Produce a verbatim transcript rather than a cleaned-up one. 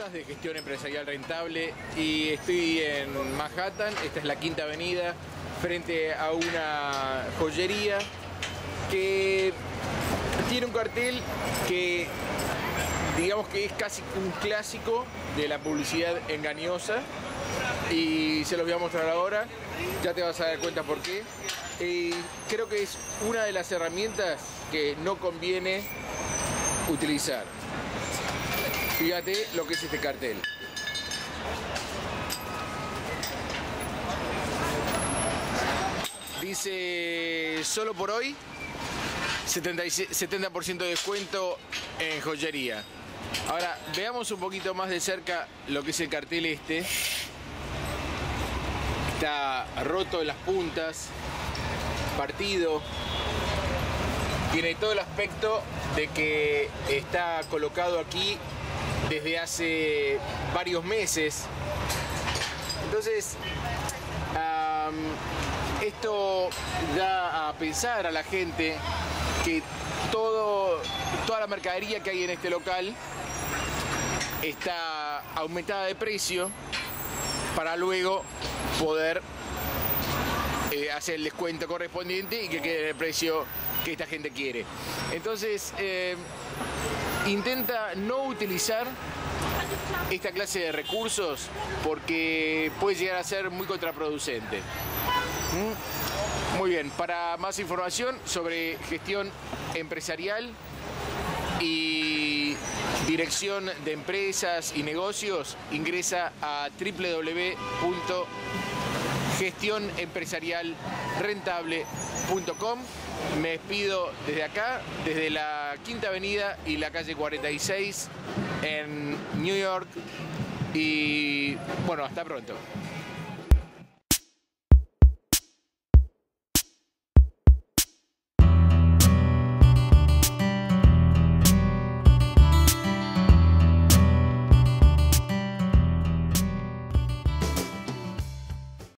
más de Gestión Empresarial Rentable y estoy en Manhattan. Esta es la Quinta Avenida, frente a una joyería que tiene un cartel que digamos que es casi un clásico de la publicidad engañosa, y se los voy a mostrar ahora, ya te vas a dar cuenta por qué. Y creo que es una de las herramientas que no conviene utilizar. Fíjate lo que es este cartel. Dice, solo por hoy, setenta por ciento de descuento en joyería. Ahora, veamos un poquito más de cerca lo que es el cartel este. Está roto en las puntas, partido. Tiene todo el aspecto de que está colocado aquí desde hace varios meses. Entonces, um, esto da a pensar a la gente que todo, toda la mercadería que hay en este local está aumentada de precio para luego poder eh, hacer el descuento correspondiente y que quede el precio que esta gente quiere. Entonces, eh, intenta no utilizar esta clase de recursos porque puede llegar a ser muy contraproducente. ¿Mm? Muy bien, para más información sobre gestión empresarial y dirección de empresas y negocios, ingresa a w w w punto gestión empresarial rentable punto com. Me despido desde acá, desde la Quinta Avenida y la calle cuarenta y seis en New York, y bueno, hasta pronto.